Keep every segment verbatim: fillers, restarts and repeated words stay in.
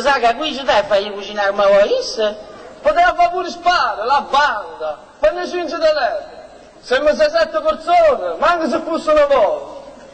sa che qui ci dai fai cucinare ma vuoi? Poteva fare pure spara, la banda, per le cinque di letto. Siamo sei sette persone, manca se fossero voi.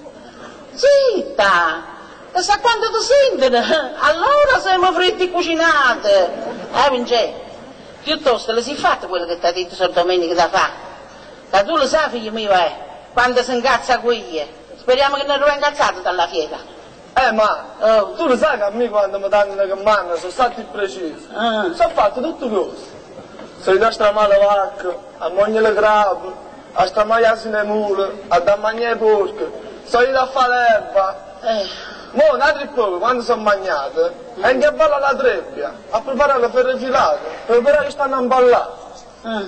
Zitta! E sa quando ti sentono? Allora siamo fritti cucinate. Eh, Vincenzo, piuttosto le si fatte quello che ti ha detto Sor Domenica da fa. Che tu lo sai, figlio mio, eh, quando si incazza qui. Speriamo che non lo incazzato dalla fiera. Eh, ma oh, tu lo sai che a me quando mi danno le comando sono stati precisi. Ah. Sono fatto tutte cose. Se gli da stramare la vacca, a mangiare le grappe, a stramare asine mule, a da mangiare i porchi, sono io da fare l'erba. Eh. Mo, un altro poco, quando sono mangiate, è in che balla la trebbia, a preparare le ferre filate, per vedere che stanno a ballare. Ah.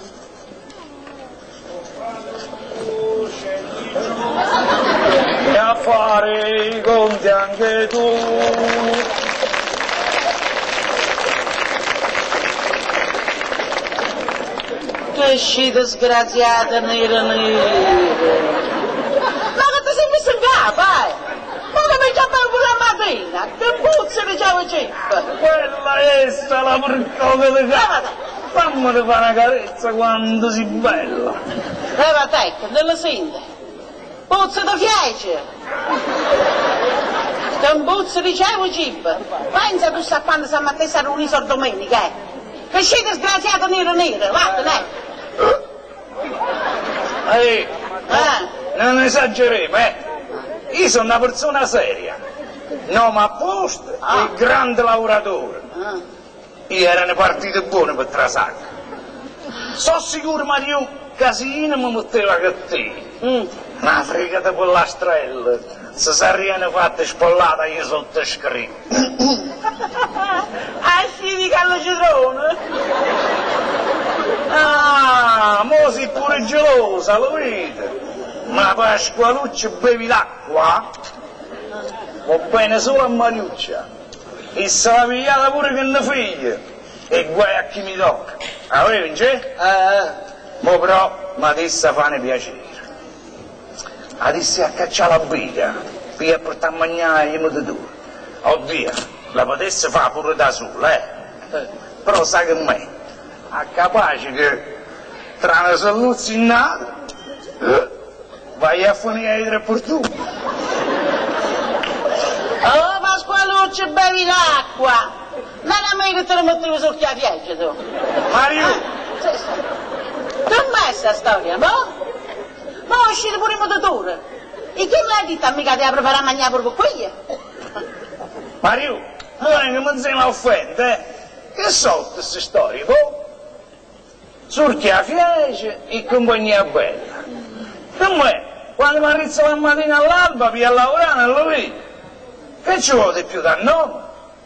E a fare i conti anche tu. Che scita sgraziata nera nera. Ma che ti sei messo in capo, eh? Ma che mi già pure la mattina? Che puzza di ciao ceppa? Quella è sta la porcata di casa. Fammene fare una carezza quando si bella. Leva te, non lo sente. Puzza di fiace. Che puzza di ciao ceppa. Pensa tu sta quando siamo a te a riunire Sor Domenica, eh? Che scita sgraziata nera nera, vattene. Ehi, Eh? non esageriamo, eh? Io sono una persona seria, nome a posto Ah. e grande lavoratore. Ah. Io erano partite buone per Trasacca. Sono sicuro, Mario, casino mi metteva cattivo. Mm. Una fregata per la strella, se sarebbero fatte spollata io sotto scritto. Ah, sì, di callo citrone. Ah, mo sei pure gelosa, lo vedi? Ma Pasqualuccio bevi l'acqua? Va bene solo a Mariuccia. E se la pigliata pure che ne figlia. E guai a chi mi tocca. Ah, vedi, c'è? Eh, Mo però, ma adesso fane piacere. Adesso a cacciare la biga, per a portare a mangiare i motatori. Oddio, la potesse fare pure da sola, eh? Però sai che me, è capace che tra una salluzza innata, eh, vai a finire ai tre portuni. oh, Pasqualuccio, bevi l'acqua. Non è mai che te lo mettevo sul chiaviaggio, tu. Mario! Sì, sì. Com'è sta storia, no? Ma è uscito pure il motatore. E chi mi ha detto a mica di preparare a mangiare proprio qui? Mario, non è che mi sei offende, eh? Che so queste storie, boh? Surchi a fiece e compagnia bella. Come? Quando mi arrizzo la mattina all'alba per lavorare non lo vedi? Che ci vuole di più da noi?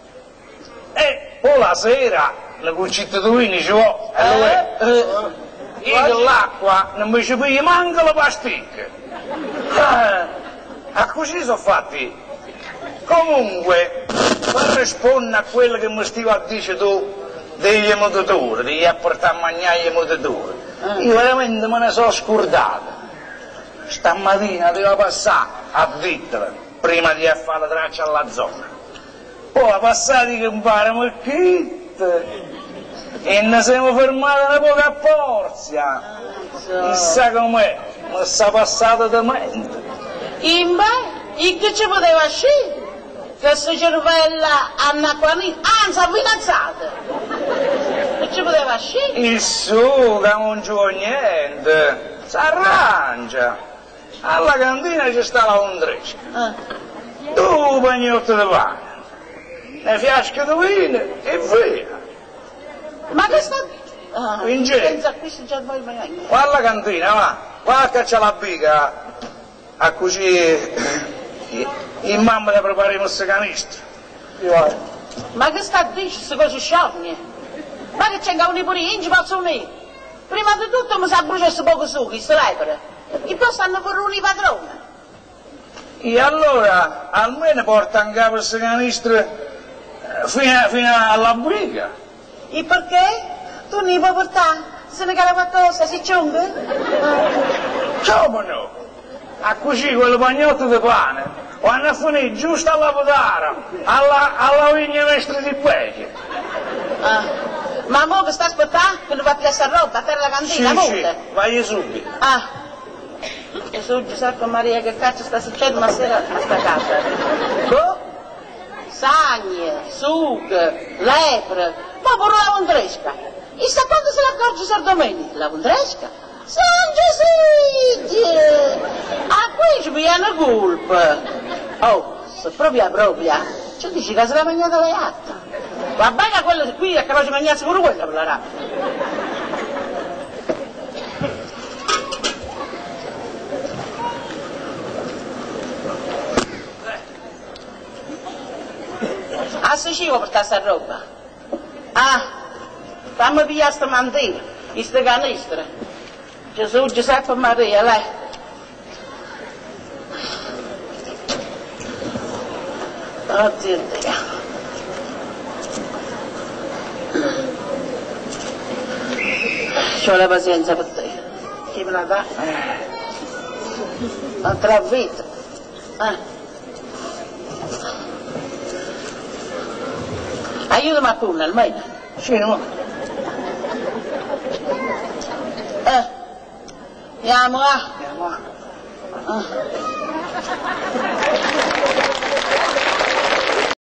E poi la sera, le cucittatine ci vuole, e lo vedi? Io l'acqua non mi ci piglia manco la pasticca. Ah, a così sono fatti. Comunque, per rispondere a quello che mi stai a dire tu degli motatori, di a portare a mangiare i motatori, io veramente me ne sono scordato. Stamattina devo passare a dirtela prima di fare la traccia alla zona. Poi passati che impariamo il kit e ne siamo fermati una poca a Porzia. Chissà com'è, ma sta passata da mente. Imba, e che ci poteva uscire? Questa cervella anacquanita, anzi avvinazzata. Che ci poteva uscire? Il suo che non ci vuole niente, si arrangia. Alla cantina ci sta la ondresca. Ah. Due pagnotte di pane, una fiasca di vino e via. Ma che sta... Ah, Vince. pensa a questo già vuoi magari. Va alla cantina, va, va a cacciare la biga, a così in mamma le prepariamo queste canistre. Ma che sta a dire queste cose sciorne? Ma che c'è un pure io, non ci posso unire. Prima di tutto mi sa bruciare questo poco su, queste lepre. E poi stanno pure un padrone. E allora almeno porta in capo queste canistre fino, fino alla biga. E perché? Tu non li puoi portare? Se ne cala qualcosa, si ciunga? Come no? A così quelle pagnotto di pane quando a finire giusto alla Vodara, alla, alla vigna mestre di Peche. Ah, ma mo che sta aspettando? Che non va a pigliare roba, a terra la cantina, Sì, sì, vai subito. Ah, Gesù, Giuseppe Maria, che cazzo sta succedendo ma sera a sta casa? Boh? Sagne, sughe, lepre, ma pure la Vondresca. E sta quando se ne accorge Sor Domenica? La Vondresca? San Giuseppe! A qui ci viene colpa. Oh, se proprio propria, ci dici che se l'ha mangiata la iatta. Va bene quello qui è capace di mangiarsi pure quella per la rabbia. Ah, se ci vuoi portare sta roba? Ah, fammi pigliare sta mantina, in ste canistre. Gesù, Giuseppe Maria, lei. Oddio Dio. C'ho la pazienza per te. Chi me la dà? Altra vita. Eh. Aiutami a punna almeno. Sì, no? Eh. Andiamo a. Andiamo a. Ah.